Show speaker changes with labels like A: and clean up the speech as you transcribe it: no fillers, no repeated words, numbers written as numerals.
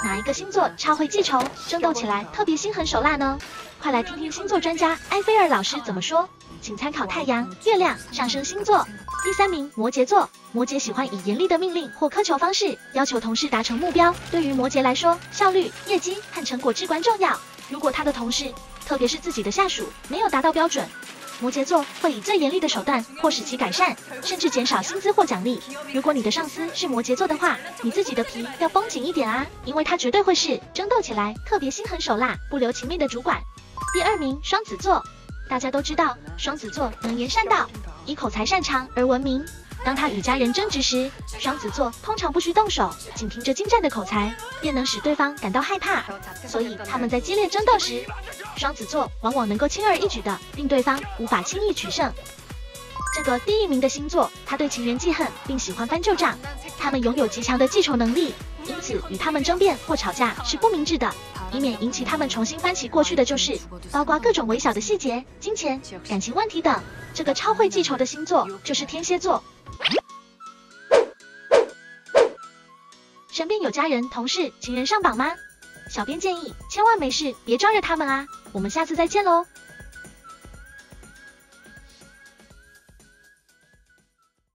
A: 哪一个星座超会记仇，争斗起来特别心狠手辣呢？快来听听星座专家埃菲尔老师怎么说，请参考太阳、月亮、上升星座。第3名，摩羯座。摩羯喜欢以严厉的命令或苛求方式要求同事达成目标。对于摩羯来说，效率、业绩和成果至关重要。如果他的同事，特别是自己的下属，没有达到标准，摩羯座会以最严厉的手段或使其改善，甚至减少薪资或奖励。如果你的上司是摩羯座的话，你自己的皮要绷紧一点啊，因为他绝对会是争斗起来特别心狠手辣、不留情面的主管。第2名，双子座。大家都知道，双子座能言善道，以口才擅长而闻名。当他与家人争执时，双子座通常不需动手，仅凭着精湛的口才，便能使对方感到害怕。所以他们在激烈争斗时，双子座往往能够轻而易举的令对方无法轻易取胜。这个第1名的星座，他对情人记恨，并喜欢翻旧账。他们拥有极强的记仇能力，因此与他们争辩或吵架是不明智的，以免引起他们重新翻起过去的旧事，包括各种微小的细节、金钱、感情问题等。这个超会记仇的星座就是天蝎座。身边有家人、同事、情人上榜吗？小编建议千万没事别招惹他们啊！我们下次再见喽。